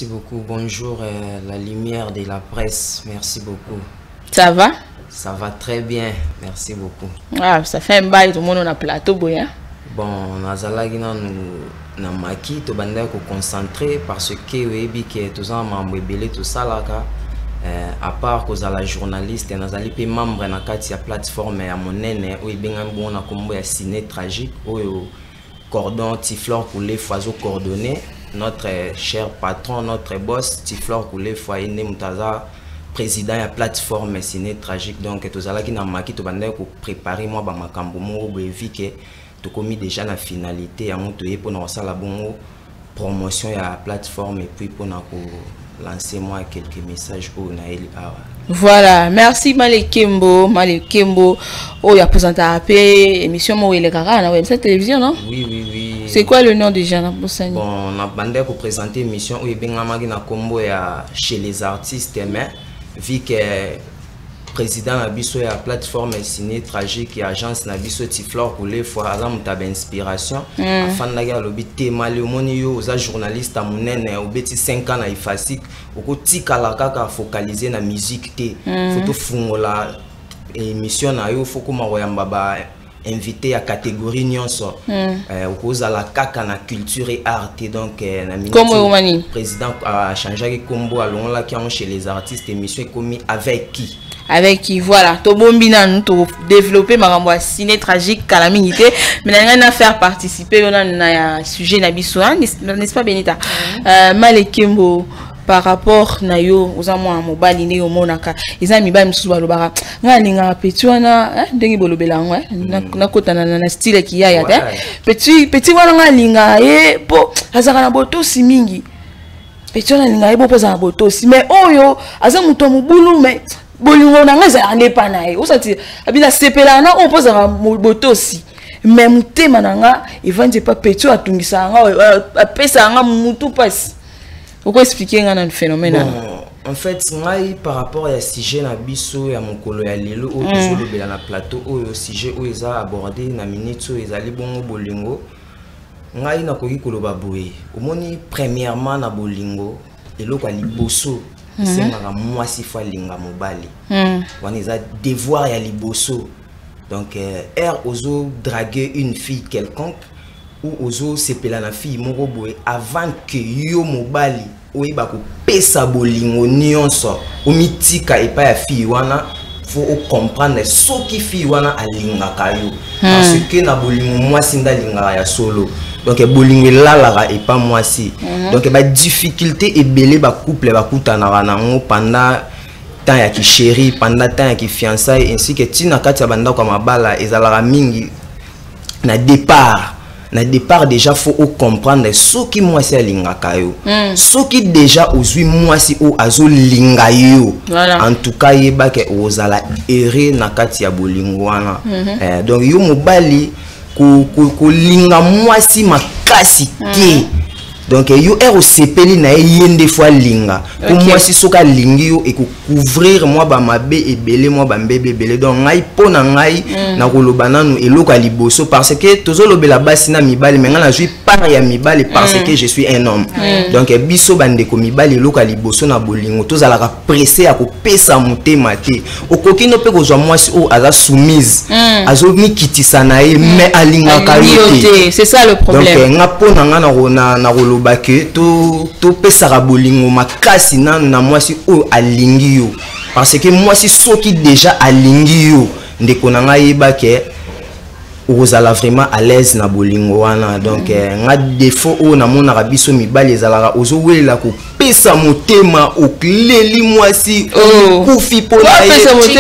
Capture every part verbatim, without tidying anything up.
merci beaucoup. Bonjour, euh, la lumière de la presse. Merci beaucoup. Ça va? Ça va très bien. Merci beaucoup. Ah, ça fait un bail, tout le monde on a plateau, boya. Bon, Nazalagi nous na maki to bande ko concentrer parce que webi que tous en membre belé tout ça là euh, à part que la journaliste nazali pe membre na kati ya plateforme ya monene o benga bona kombo ya ciné tragique o cordon Tiflor pour les foiseaux coordonnés notre cher patron notre boss Tiflor pour les foyers ne mutaza président ya plateforme ciné tragique donc tous ala ki na maki to bande ko préparer moi ba makambo mo bevi que tout commis déjà la finalité à mon pour nous la bonne promotion à la plateforme et puis pour nous lancer moi quelques messages au Naël. Voilà, merci Malekembo, Malekembo. Oh, il y a présenté à émission moi les gars na web cette télévision non? Oui oui oui. C'est quoi le nom déjà na Bosani? Bon, on a bandé pour présenter émission où il benga magina combo ya chez les artistes mais vu que président Nabiso et la plateforme ciné tragique et agence Nabiso Tiflor pour les fois avant muta inspiration afin d'aller lobi tema le moni yo za journaliste à monene au beti cinq ans na ifasik oko tikala kaka focaliser na musique te photo fungola émission na yo faut kuma royamba ba invité à catégorie nyonso euh oko za la kaka na culture et art donc na minute président a changé combo allons là qui ont chez les artistes émission commis avec qui avec qui voilà to bombina nous to développer makambo ciné tragique calamité mais on a faire participer on a un sujet na biso n'est-ce pas Benita euh Malekembo par rapport na yo aux amwa mobali ne yo monaka eza mibali msusu balobaka ngalinga petit wana ndenge bolobela ngwa na kotana na style ki ya ya te petit petit wana ngalinga e po azaka na botosi mingi petit wana ngalinga e po poza na botosi mais oyo aza muto mubulu mais bolingo na ngaza anepa na ye osati abila sepela na on pose na botosi même tema na nga evanje pas petit atungisa nga apesa nga mutu pasi. Pourquoi expliquer un phénomène? Bon, en fait, par rapport à ce sujet na biso ya mokolo ya lelo o tozolo bela na plateau o sujet o eza abordé na minute o ezali bongo bolingo ngai na koki koloba boye omoni premièrement na bolingo eloko ya liboso sengaka mwasi fa linga mobali wana eza devoir ya liboso donc er ozo draguer une fille quelconque ou ozo sepela na fille moko boye avant que yo mobali oyiba ko pesa bolingo nyonso omitika epa ya fille wana faut comprendre soki fille wana alingaka yo parce que na bolingo mwasi ndalinga ya solo donc bolingo lalaka epa mwasi donc ba difficulté ebele ba couple ba kutana nango pendant temps ya ki chéri pendant temps ya ki fiançailles ainsi que tina kati ya banda kwa mabala ezalaka mingi na départ na départ déjà faut comprendre ce qui moi c'est lingaka yo ce qui déjà ozui moi si o azo linga yo en tout cas yeba ke ozala erré na kati ya bolingo wana donc yo mobali ko ko linga moi si makasi te donc yo ero sepeli na yende fois linga pour moi si soka lingi yo et couvrir moi ba mabe ebele moi ba mbebe ebele donc ngai pona ngai na koloba nanu eloka liboso parce que tozolobela basi na mibali mais ngana jui par ya mibali parce que je suis un homme donc biso bande ko mibali eloka liboso na bolingo tozala ka pressé ya ko pesa motema te okoki no pe ko zwa moi si o aza soumise azo mi kitisa na ye mais alinga kayote c'est ça le problème donc nga pona nga na na que to to pesara bolingo makasi na na mwasi o alingi yo parce que mwasi soki déjà alingi yo ndeko na nga yeba ke ozala vraiment à l'aise na bolingo wana donc nga défaut o na mona rabiso mibali ezalaka ozo welela ko pesa motema okleli mwasi kufi po na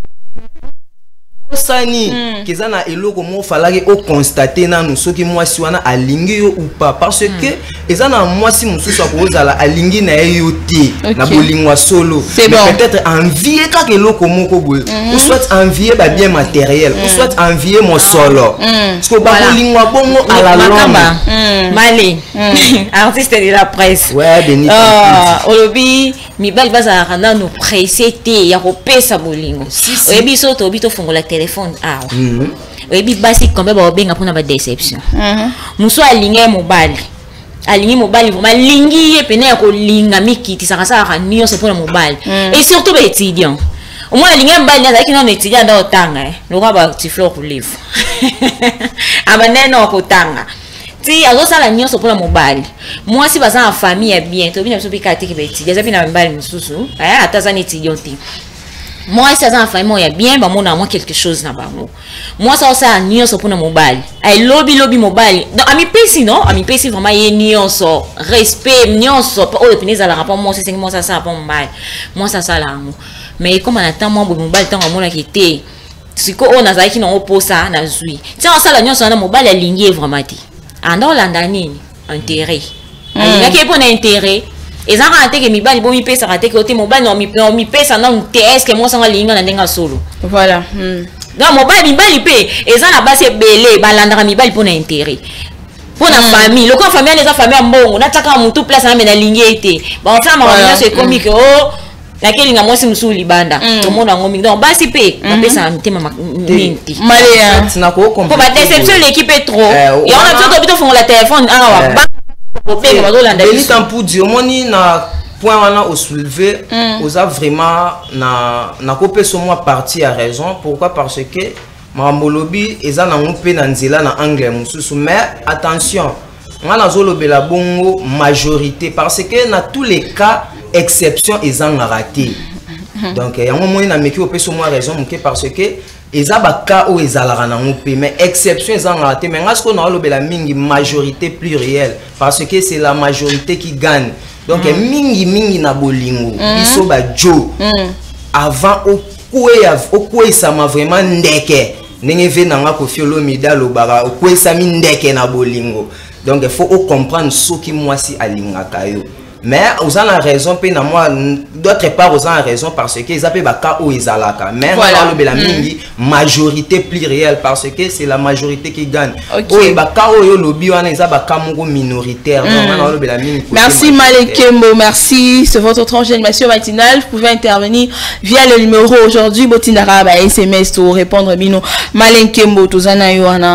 sani kezana eloko mo falaki o constater na nous soki mwasi wana alingi yo ou pas parce que ezana mwasi mususu akozala alingi na yo te na bolingwa solo peut-être envier kaka eloko moko boye ou soit envier ba bien matériel ou soit envier mon solo parce que ba bolingwa bongo à la longue Mali artiste de la presse ouais Benita ah olobi mibali baza kana no pressé te ya ko pesa bolingo oyebi so to bito fungola téléphone ah oyebi basi comme ba obenga pona ba déception muso alinge mobali alingi mobali vraiment lingi pene ya ko linga mikiti saka saka nyonso pour mobali et surtout ba étudiant au moins alingi mobali na ki non étudiant dans otanga eh loka ba ti fleur pour livre abaneno ko tanga ti azosala nyonso pour mobali moi si baza en famille est bien to bina so bikati ke ba étudiant za bina mbali misusu eh atazani étudiant ti moi si ça en famille ya bien ba mona moi quelque chose na bango moi ça ça nyonso pour mobile ai lobby lobby mobile donc ami pesi non ami pesi vraiment ye nyonso respect nyonso o le pineza la rapport moi c'est moi ça ça pour mobile moi ça ça là mais comme on attend moi mobile tant mona qui était siko on azaki qui non posa na zui tiens ça la nyonso na mobile aligné vraiment ti ando landa nini intérêt il y a pour intérêt et ça a été que mi bali bon mi pesa raté que côté mobile non mi non mi pesa non T S que moi ça va linga na ndenga solo voilà mm. donc mobile mi bali pe et ça la base belé balandra mi bali pour intérêt pour la mm. famille le quand famille les famille mbongo na taka mutu place na mena lingi été ba enfin ma voilà. C'est comme que oh laquelle nga moi si musuli banda tout monde en ngomi donc basi pe ba pesa ntema minti malé tina ko comprendre pour ba déception l'équipe est trop et on a besoin de faire le téléphone ah Benita Mpoudi, au moins na point wana au soulever, on a vraiment na na copé sur moi partie à raison. Pourquoi? Parce que Mamolobi eza na ngopé na nzela na anglais mususu mais attention, on a zolobe la bongo majorité parce que dans tous les cas exception eza na raté. Donc il y a un moment na meki opé sur moi raison parce que eza ba cas où ezalara na ngopé mais exception eza na raté mais ngasko na lobe la mingi majorité plurielle parce que c'est la majorité qui gagne. Donc mm. mingi mingi na bolingo mm. biso ba jo mm. avant au koué au koué ça m'a vraiment ndeke ndenge ve na nga ko fiolo mida lo bara au koué ça mi ndeke na bolingo. Donc il faut comprendre ce qui moi si alingaka yo. Mais vous avez raison, d'autre part, vous avez raison parce que ils appellent Baka ou Izalaka. Mais voilà. On a la majorité plurielle parce que c'est la majorité qui gagne. Okay. Baka ou lobby, on a Baka minoritaire. Merci Malekembo, merci. C'est votre tranche d'animation matinale. Vous pouvez intervenir via le numéro aujourd'hui. Botinara, S M S pour répondre. Bino Malekembo, tout ça,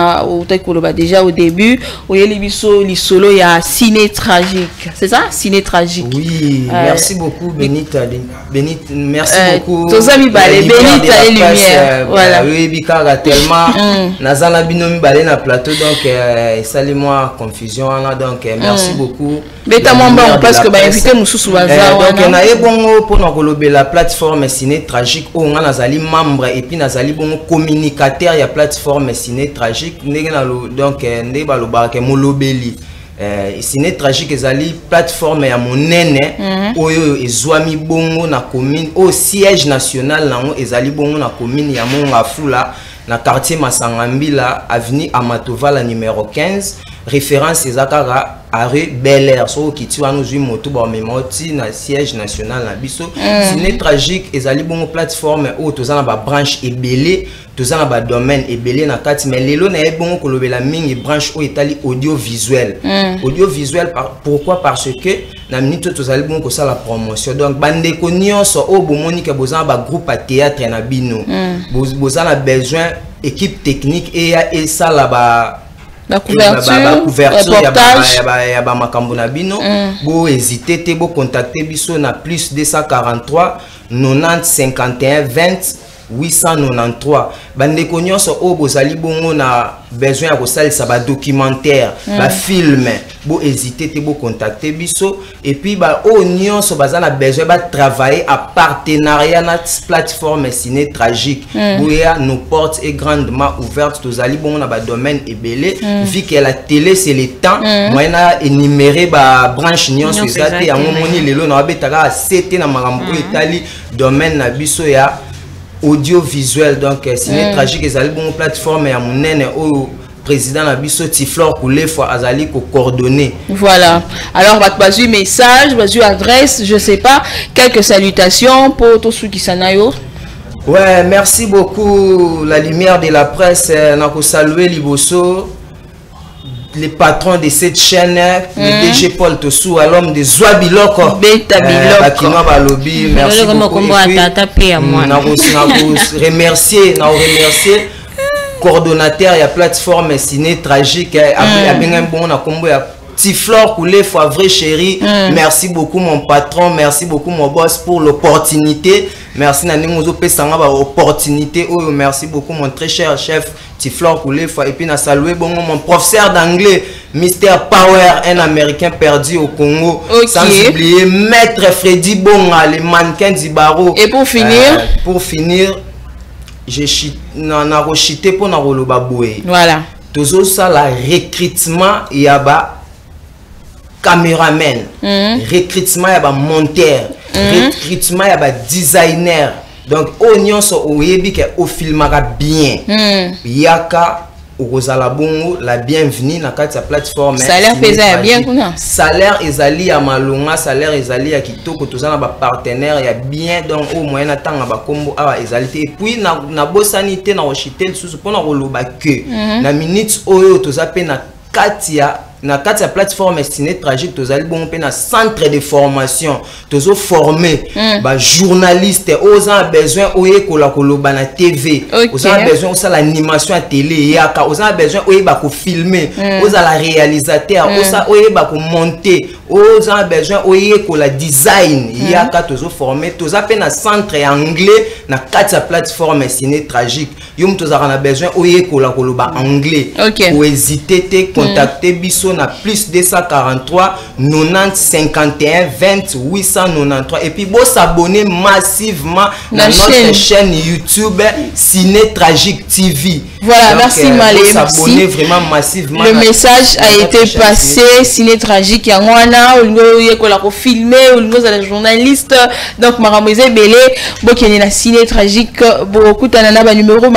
on a déjà au début. Au Yelibiso, l'isolo, il y a ciné tragique. C'est ça? Ciné tragique. Oui, euh, merci beaucoup Benita. Benita, merci euh, beaucoup. Tous amis balé, Benita et lumière. Voilà. Oui, bikara tellement. Nazana binomi balé na plateau donc salut moi confusion là donc merci beaucoup. Beta moi bon parce que ba invité mususu baza. Donc na e bongo pour na kolobe la plateforme ciné tragique où on nazali membre et puis nazali bongo communicateur ya plateforme ciné tragique ndenge na donc ndé ba lo ba ke molobeli. Euh, ciné tragique ezali plateforme ya monene oyo ezwami bongo na commune au siège national nango ezali bongo na commune ya Mongafula na quartier Masangambila avenue Amatovala numéro quinze référence ezakara arrêt Bel Air so kiti wana zui moto ba memoti na siège national na biso ciné tragique ezali bongo plateforme o tozana ba branche ebelé tozana ba domaine ebelé na kati mais lelo na e bongo kolobela mingi branche o etali audiovisuel audiovisuel pourquoi parce que na minute tozali bongo ko sala promotion donc bande ko nyonso o bomoni ke bozana ba groupe à théâtre na bino bozana besoin équipe technique et et ça là ba la couverture, la couverture ya ba makambo na bino bo hésiter te bo contacter biso na plus deux cent quarante-trois quatre-vingt-dix cinquante et un vingt huit cent quatre-vingt-treize bande ko nyonso o bozali bongo na besoin ya ko salisa ba documentaire ba film bo hésiter te bo contacter biso et puis ba o nyonso bazana besoin ba travailler à partenariat na plateforme ciné tragique bo ya nos portes est grandement ouvertes tozali bongo na ba domaine ebelé vu que la télé c'est le temps moyena énumérer ba branche nyonso ezate ya moni lelo na betaka c'était na makambo etali domaine na biso ya audiovisuel donc ciné tragique ezali bongo plateforme ya monene o président na biso Tiflor Koulé fois azali ko coordonner. Voilà. Alors bazu message, bazu adresse, je sais pas, quelques salutations pour tous ceux qui s'anayo. Ouais, merci beaucoup la lumière de la presse na ko saluer Liboso les patrons de cette chaîne, mm. le D G Paul Tossou, à l'homme de Zouabiloko, Beta Biloko, Bakinoa Balobi, merci beaucoup. Remercier, remercier, coordonnateur et plateforme ciné tragique, à bien bon, on a combo Tiflor Koulé, fois vrai chéri. Mm. Merci beaucoup mon patron, merci beaucoup mon boss pour l'opportunité. Merci Nani Mozo Pesanga ba opportunité. Oh, merci beaucoup mon très cher chef Tiflor Koulé, fois et puis na saluer bon mon professeur d'anglais Mister Power, un américain perdu au Congo. Okay. Sans oublier maître Freddy Bonga, le mannequin d'Ibaro. Et pour finir, euh, pour finir, j'ai na rechité pour na roloba boué. Voilà. Toujours ça la recrutement y a ba caméraman, mm-hmm. recrutement y a ba monteur, mm-hmm. recrutement y a ba designer. Donc oignon so oyebi ke o filmera bien. Mm. Yaka Rosala Bongo, la bienvenue dans la plateforme. Salaire pesant bien kuna. Salaire ezali à malonga, salaire ezali à kitoko, tout ça na ba partenaire ya bien donc au moyen na tanga ba kombo awa ezali et puis na na bosanité na hospital sous pour na roloba que na minutes oyo to za pe na katia na katia plateforme Ciné Tragique to zali bon pe na centre de formation to zo former ba journaliste aux a besoin oye kola koloba na T V aux a besoin ça l'animation à télé yaka aux a besoin oye ba ko filmer aux a la réalisateur aux a oye ba ko monter aux a besoin oye kola design yaka to zo former to za pe na centre anglais na katia plateforme Ciné Tragique yum to za na besoin oye kola koloba anglais ou hésiter te contacter biso na plus deux cent quarante-trois quatre-vingt-dix cinquante et un vingt huit cent quatre-vingt-treize et puis vous s'abonner massivement la dans notre chaîne. chaîne YouTube Ciné Tragique T V. Voilà, donc, merci euh, Malé. S'abonner vraiment massivement. Le message a été passé. Ciné Tragique, il y a un on filmé, on a des journalistes. Donc, Maramouze Belé, Bokene na Ciné Tragique, beaucoup de numéro,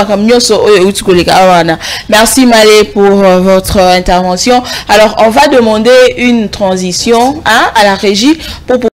merci Malé pour euh, votre intervention. Alors, on va demander une transition hein, à la régie pour